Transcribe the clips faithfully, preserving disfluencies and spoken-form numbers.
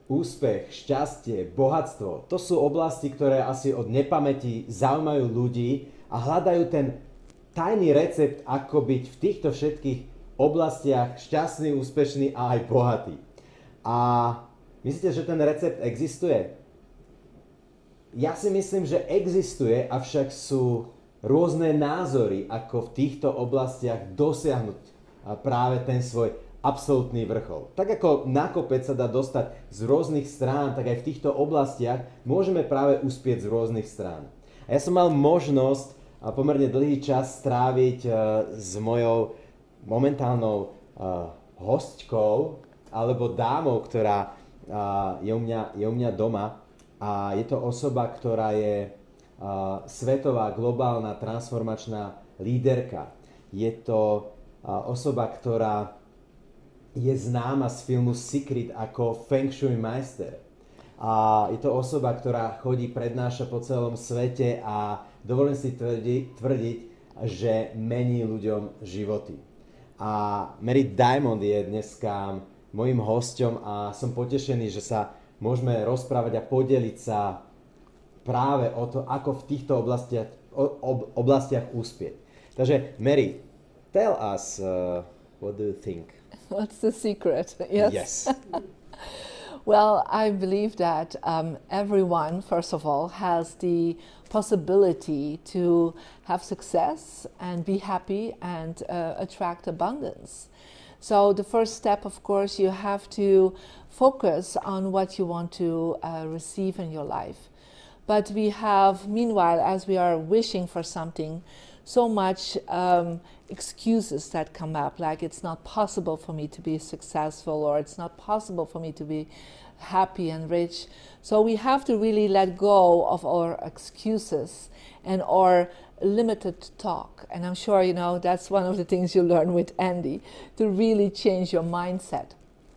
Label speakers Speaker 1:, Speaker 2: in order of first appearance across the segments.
Speaker 1: úspech, šťastie, bohatstvo, to sú oblasti, ktoré asi od nepamäti zaujímajú ľudí a hľadajú ten tajný recept, ako byť v týchto všetkých oblastiach šťastný, úspešný a aj bohatý. A myslíte, že ten recept existuje? Ja si myslím, že existuje, avšak sú rôzne názory, ako v týchto oblastiach dosiahnuť práve ten svoj absolútny vrchol. Tak ako na kopec sa dá dostať z rôznych strán, tak aj v týchto oblastiach môžeme práve uspieť z rôznych strán. A ja som mal možnosť a pomerne dlhý čas stráviť uh, s mojou momentálnou uh, hostkou alebo dámou, ktorá uh, je, u mňa, je u mňa doma a je to osoba, ktorá je uh, svetová, globálna, transformačná líderka. Je to uh, osoba, ktorá je známa z filmu Secret ako Feng Shui majster. A je to osoba, ktorá chodí, prednáša po celom svete a dovolím si tvrdiť, tvrdiť, že mení ľuďom životy. A Mary Diamond je dneska mojím hosťom a som potešený, že sa môžeme rozprávať a podeliť sa práve o to, ako v týchto oblastiach, ob, oblastiach uspieť. Takže Mary, tell us, uh, what do you think?
Speaker 2: What's the secret? Yes.
Speaker 1: Yes.
Speaker 2: Well, I believe that um, everyone, first of all, has the possibility to have success and be happy and uh, attract abundance. So the first step, of course, you have to focus on what you want to uh, receive in your life. But we have, meanwhile, as we are wishing for something, so much um, excuses that come up, like it's not possible for me to be successful, or it's not possible for me to be happy and rich. So we have to really let go of our excuses and our limited talk. And I'm sure, you know, that's one of the things you learn with Andy, to really change your mindset.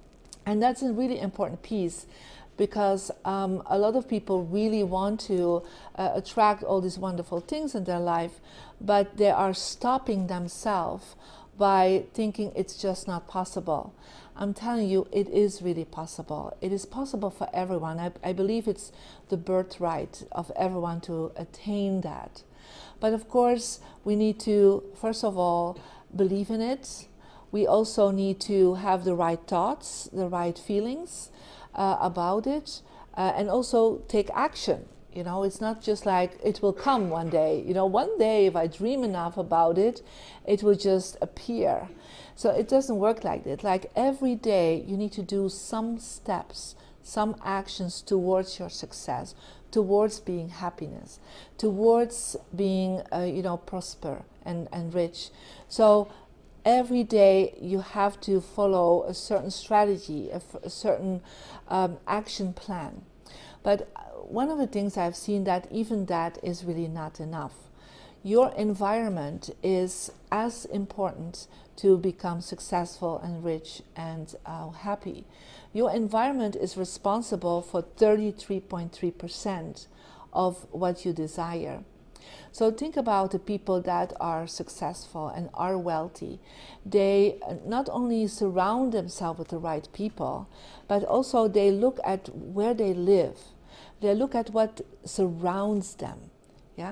Speaker 2: And that's a really important piece, because um, a lot of people really want to uh, attract all these wonderful things in their life, but they are stopping themselves by thinking it's just not possible. I'm telling you, it is really possible. It is possible for everyone. I, I believe it's the birthright of everyone to attain that. But of course, we need to, first of all, believe in it. We also need to have the right thoughts, the right feelings uh, about it, uh, and also take action. You know, it's not just like it will come one day. You know, one day if I dream enough about it, it will just appear. So it doesn't work like that. Like every day you need to do some steps, some actions towards your success, towards being happiness, towards being, uh, you know, prosper and, and rich. So every day you have to follow a certain strategy, a, a certain um, action plan. But one of the things I've seen that even that is really not enough. Your environment is as important to become successful and rich and uh, happy. Your environment is responsible for thirty-three point three percent of what you desire. So think about the people that are successful and are wealthy. They not only surround themselves with the right people, but also they look at where they live. They look at what surrounds them. Yeah.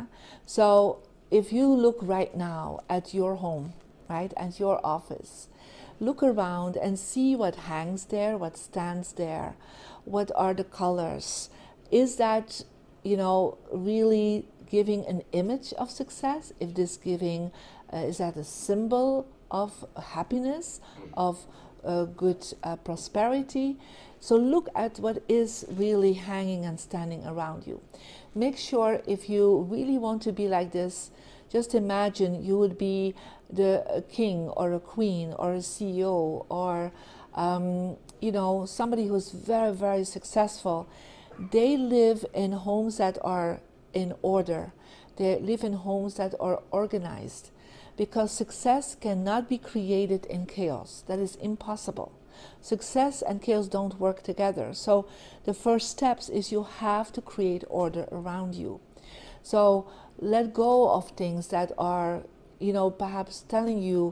Speaker 2: So if you look right now at your home, right, at your office, look around and see what hangs there, what stands there, what are the colors. Is that, you know, really giving an image of success? If this giving, uh, is that a symbol of happiness, of uh, good uh, prosperity? So look at what is really hanging and standing around you. Make sure, if you really want to be like this, just imagine you would be the a king or a queen or a C E O or um, you know, somebody who's very, very successful. They live in homes that are in order. They live in homes that are organized, because success cannot be created in chaos. That is impossible. Success and chaos don't work together. So the first steps is you have to create order around you. So let go of things that are, you know, perhaps telling you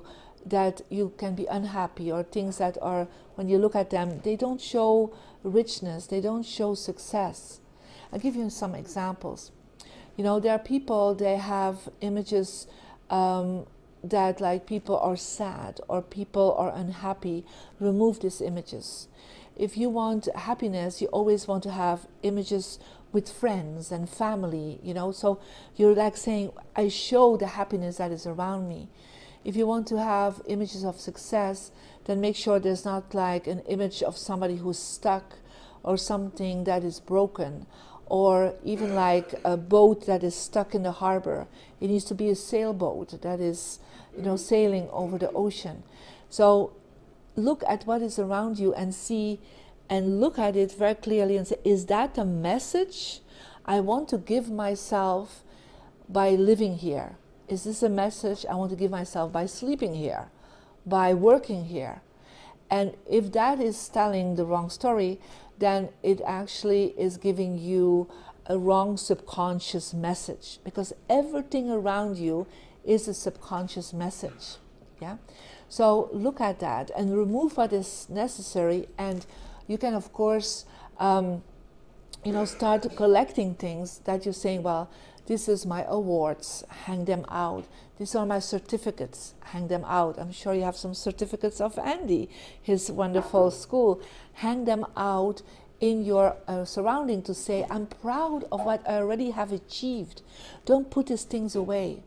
Speaker 2: that you can be unhappy, or things that are, when you look at them, they don't show richness, they don't show success. I'll give you some examples. You know, there are people, they have images um, that like people are sad or people are unhappy. Remove these images. If you want happiness, you always want to have images with friends and family, you know, so you're like saying, I show the happiness that is around me. If you want to have images of success, then make sure there's not like an image of somebody who's stuck or something that is broken, or even like a boat that is stuck in the harbor. It needs to be a sailboat that is, you know, sailing over the ocean. So look at what is around you and see, and look at it very clearly and say, is that a message I want to give myself by living here? Is this a message I want to give myself by sleeping here, by working here? And if that is telling the wrong story, then it actually is giving you a wrong subconscious message, because everything around you is a subconscious message. Yeah. So look at that and remove what is necessary, and you can, of course, um, you know, start collecting things that you're saying, well, this is my awards, hang them out. These are my certificates, hang them out. I'm sure you have some certificates of Andy, his wonderful school. Hang them out in your uh, surrounding to say, I'm proud of what I already have achieved. Don't put these things away.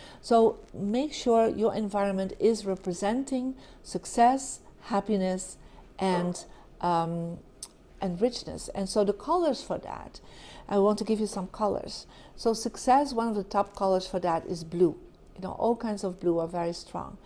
Speaker 2: So make sure your environment is representing success, happiness, and um, and richness. And so the colors for that, I want to give you some colors. So success, one of the top colors for that is blue. You know, all kinds of blue are very strong.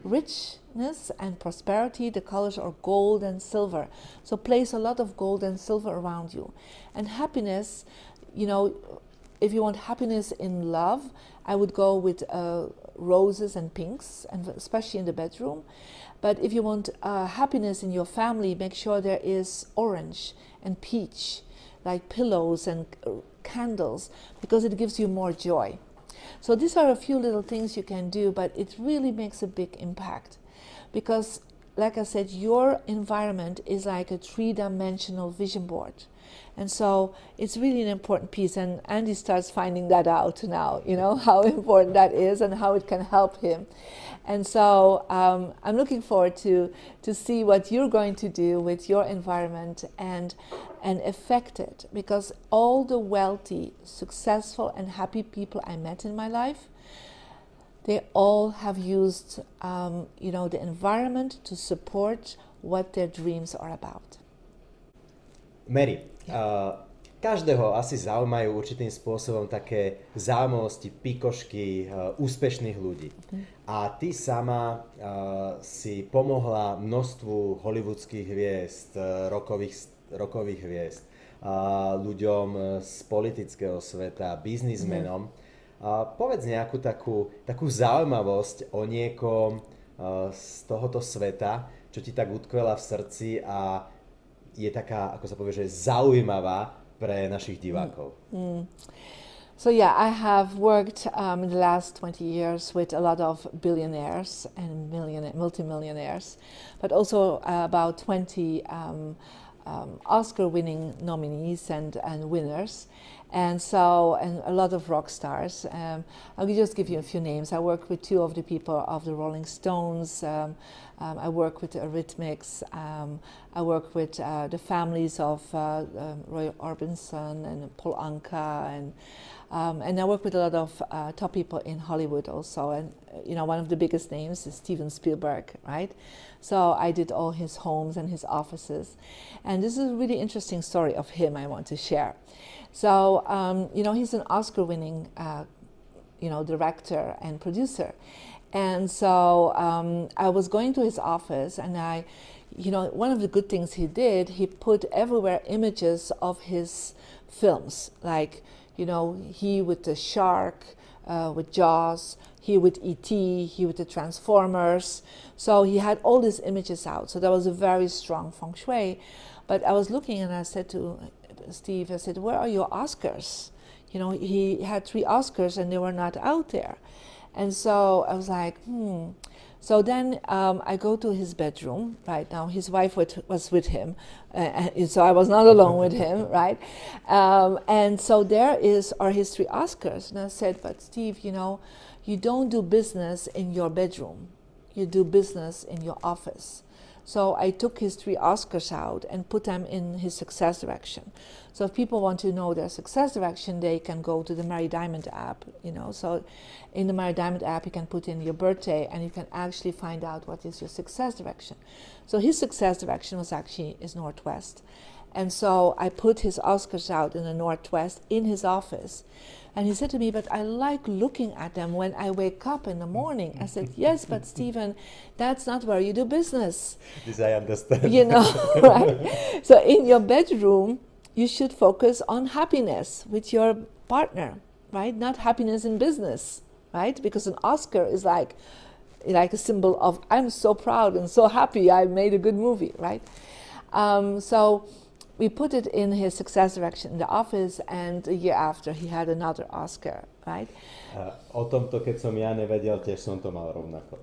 Speaker 2: Richness and prosperity, the colors are gold and silver. So place a lot of gold and silver around you. And happiness, you know, if you want happiness in love, I would go with uh, roses and pinks, and especially in the bedroom. But if you want uh, happiness in your family, make sure there is orange and peach, like pillows and uh, candles, because it gives you more joy. So these are a few little things you can do, but it really makes a big impact. Because, like I said, your environment is like a three-dimensional vision board. And so it's really an important piece, and Andy starts finding that out now, you know, how important that is and how it can help him. And so um, I'm looking forward to, to see what you're going to do with your environment and, and affect it, because all the wealthy, successful, and happy people I met in my life, they all have used um, you know, the environment to support what their dreams are about.
Speaker 1: Mary, uh, každého asi zaujímajú určitým spôsobom také zaujímavosti, pikošky uh, úspešných ľudí. Mm. A ty sama uh, si pomohla množstvu hollywoodských hviezd, uh, rokových, rokových hviezd, uh, ľuďom z politického sveta, biznismenom. Mm. Uh, povedz nejakú takú, takú zaujímavosť o niekom uh, z tohoto sveta, čo ti tak utkvela v srdci a je taká, ako sa povie, že zaujímavá pre našich divákov.
Speaker 2: Mm. Mm. So yeah, I have worked um, in the last twenty years with a lot of billionaires and millionaire, multimillionaires, but also uh, about twenty um, um, Oscar-winning nominees and, and winners. And so, and a lot of rock stars. Um, I'll just give you a few names. I work with two of the people of the Rolling Stones. Um, um, I work with the Eurythmics. Um, I work with uh, the families of uh, um, Roy Orbison and Paul Anka, and um, and I work with a lot of uh, top people in Hollywood also. And you know, one of the biggest names is Steven Spielberg, right? So I did all his homes and his offices, and this is a really interesting story of him I want to share. So, um, you know, he's an Oscar-winning, uh, you know, director and producer. And so um, I was going to his office, and I, you know, one of the good things he did, he put everywhere images of his films, like, you know, he with the shark, uh, with Jaws, he with E T, he with the Transformers. So he had all these images out. So that was a very strong feng shui. But I was looking, and I said to Steve, I said, where are your Oscars? You know, he had three Oscars and they were not out there. And so I was like, hmm, So then um, I go to his bedroom, right now. His wife would, was with him, uh, so I was not alone with him, right? Um, and so there is our history Oscars. And I said, but Steve, you know, you don't do business in your bedroom. You do business in your office. So I took his three Oscars out and put them in his success direction. So if people want to know their success direction, they can go to the Mary Diamond app, you know. So in the Mary Diamond app, you can put in your birthday and you can actually find out what is your success direction. So his success direction was actually is Northwest. And so I put his Oscars out in the Northwest in his office. And he said to me, but I like looking at them when I wake up in the morning. I said, yes, but Stephen, that's not where you do business.
Speaker 1: This I understand.
Speaker 2: You know, right? So in your bedroom, you should focus on happiness with your partner, right? Not happiness in business, right? Because an Oscar is like, like a symbol of, I'm so proud and so happy I made a good movie, right? Um, so we put it in his success direction in the office, and a year after he had another Oscar, right?
Speaker 1: Uh, o tomto, keď som ja nevedel, tiež som to mal rovnako.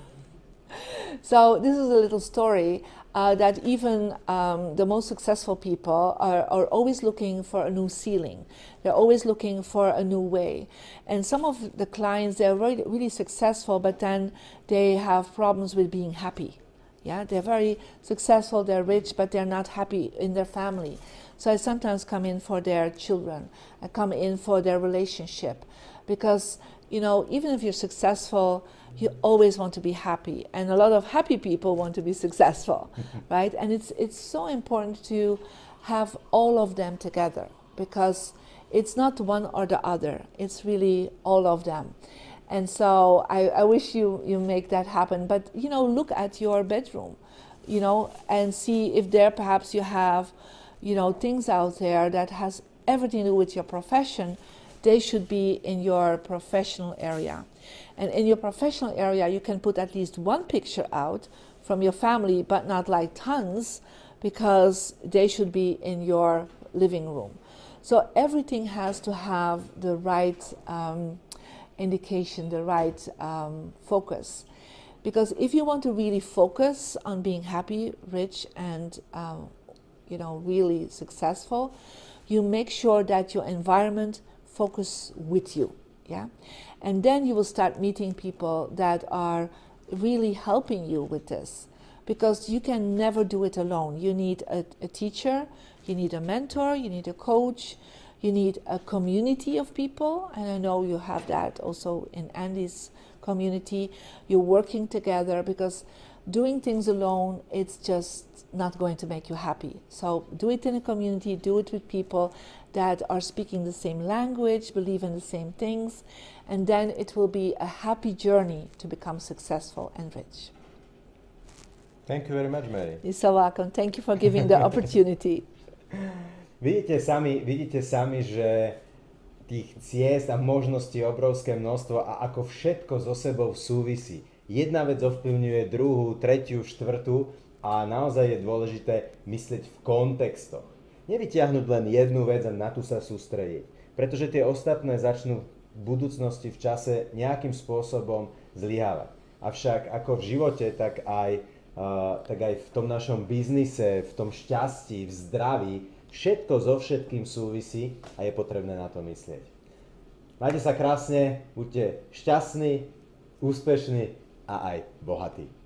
Speaker 2: So this is a little story uh, that even um, the most successful people are, are always looking for a new ceiling. They're always looking for a new way. And some of the clients, they're really, really successful, but then they have problems with being happy. Yeah, they're very successful, they're rich, but they're not happy in their family. So I sometimes come in for their children. I come in for their relationship. Because, you know, even if you're successful, you always want to be happy. And a lot of happy people want to be successful, right? And it's, it's so important to have all of them together, because it's not one or the other. It's really all of them. And so I, I wish you, you make that happen. But, you know, look at your bedroom, you know, and see if there perhaps you have, you know, things out there that has everything to do with your profession. They should be in your professional area. And in your professional area, you can put at least one picture out from your family, but not like tons, because they should be in your living room. So everything has to have the right um, indication, the right um, focus. Because if you want to really focus on being happy, rich, and um, you know, really successful, you make sure that your environment focus with you, yeah? And then you will start meeting people that are really helping you with this, because you can never do it alone. You need a, a teacher, you need a mentor, you need a coach, you need a community of people, and I know you have that also in Andy's community. You're working together, because doing things alone, it's just not going to make you happy. So do it in a community, do it with people that are speaking the same language, believe in the same things, and then it will be a happy journey to become successful and rich.
Speaker 1: Thank you very much, Mary.
Speaker 2: You're so welcome. Thank you for giving the opportunity.
Speaker 1: Vidíte sami, vidíte sami, že tých ciest a možností obrovské množstvo a ako všetko so sebou súvisí. Jedna vec ovplyvňuje druhú, tretiu, štvrtú a naozaj je dôležité myslieť v kontextoch. Nevytiahnuť len jednu vec a na tú sa sústrediť, pretože tie ostatné začnú v budúcnosti v čase nejakým spôsobom zlyhávať. Avšak ako v živote, tak aj, uh, tak aj v tom našom biznise, v tom šťastí, v zdraví, všetko so všetkým súvisí a je potrebné na to myslieť. Majte sa krásne, buďte šťastní, úspešní a aj bohatí.